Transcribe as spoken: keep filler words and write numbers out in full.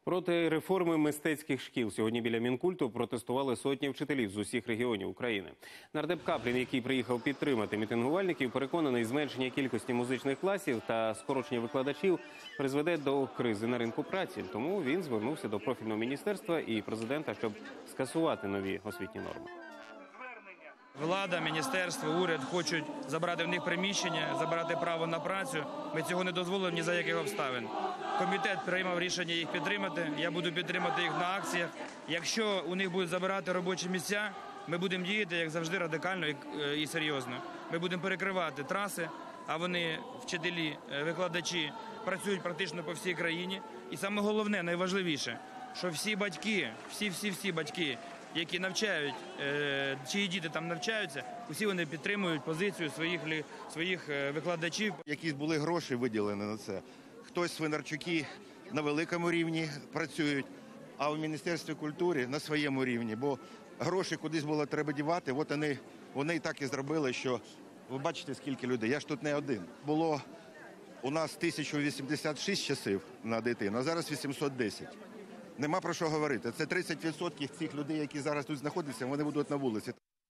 Проти реформи мистецьких шкіл сьогодні біля Мінкульту протестували сотні вчителів з усіх регіонів України. Нардеп Каплін, який приїхав підтримати мітингувальників, переконаний, зменшення кількості музичних класів та скорочення викладачів призведе до кризи на ринку праці. Тому він звернувся до профільного міністерства і президента, щоб скасувати нові освітні норми. Влада, міністерство, уряд хочуть забрати в них приміщення, забрати право на працю. Ми цього не дозволимо ні за яких обставин. Комітет приймав рішення їх підтримати, я буду підтримати їх на акціях. Якщо у них будуть забирати робочі місця, ми будемо діяти, як завжди, радикально і серйозно. Ми будемо перекривати траси, а вони, вчителі, викладачі, працюють практично по всій країні. І саме головне, найважливіше, що всі батьки, всі-всі-всі батьки, які навчають, чиї діти там навчаються, усі вони підтримують позицію своїх, своїх викладачів. Якісь були гроші виділені на це. Хтось Свинарчуки на великому рівні працюють, а в Міністерстві культури на своєму рівні. Бо гроші кудись було треба дівати, от вони, вони і так і зробили, що ви бачите, скільки людей. Я ж тут не один. Було у нас тисяча вісімдесят шість часів на дитину, а зараз вісімсот десять. Нема про що говорити. Це тридцять відсотків цих людей, які зараз тут знаходяться, вони будуть на вулиці.